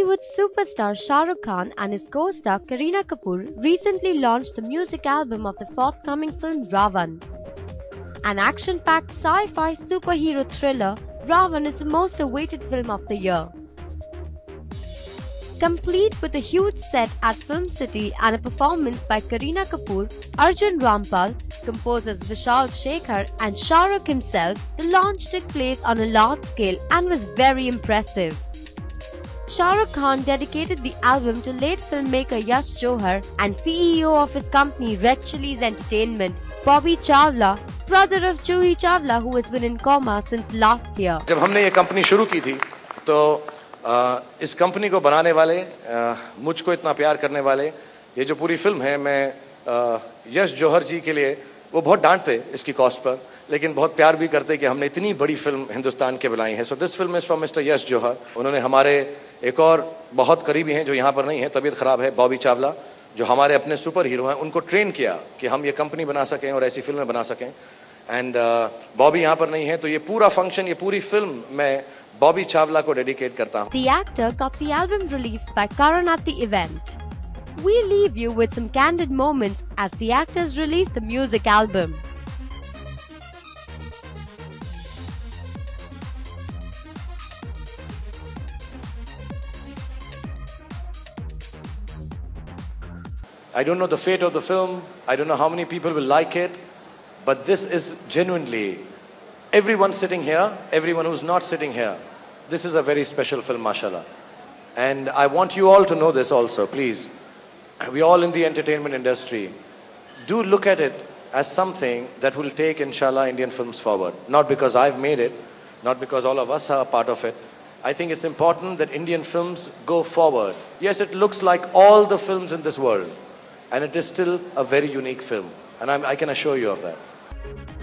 Bollywood superstar Shah Rukh Khan and his co-star Kareena Kapoor recently launched the music album of the forthcoming film Ravan. An action-packed sci-fi superhero thriller, Ravan is the most awaited film of the year. Complete with a huge set at Film City and a performance by Kareena Kapoor, Arjun Rampal, composers Vishal Shekhar and Shah Rukh himself, the launch took place on a large scale and was very impressive. Shah Rukh Khan dedicated the album to late filmmaker Yash Johar and CEO of his company Red Chillies Entertainment, Bobby Chawla, brother of Juhi Chawla who has been in coma since last year. जब हमने ये company शुरू की थी तो इस company को बनाने वाले मुझको इतना प्यार करने वाले ये जो पूरी फिल्म है मैं यश जौहर जी के लिए वो बहुत डांटते इसकी कॉस्ट पर लेकिन बहुत प्यार भी करते कि हमने इतनी बड़ी फिल्म हिंदुस्तान के बनाई है. So this film is from mister Yash Johar. उन्होंने हमारे एक और बहुत करीबी हैं जो यहाँ पर नहीं है, तबीयत ख़राब है, बॉबी चावला, जो हमारे अपने सुपर हीरो हैं, उनको ट्रेन किया कि हम ये कंपनी बना सकें और ऐसी फिल्में बना सकें. एंड बॉबी यहाँ पर नहीं है तो ये पूरा फंक्शन, ये पूरी फिल्म मैं बॉबी चावला को डेडिकेट करता हूँ. The actor got the album released by Karan at the event. We leave you with some candid moments as the actors release the music album. I don't know the fate of the film. I don't know how many people will like it. But this is genuinely, everyone sitting here, everyone who's not sitting here, this is a very special film, mashallah. And I want you all to know this also, please. We all in the entertainment industry. Do look at it as something that will take, inshallah, Indian films forward. Not because I've made it, not because all of us are a part of it. I think it's important that Indian films go forward. Yes, it looks like all the films in this world. And it is still a very unique film. And I can assure you of that.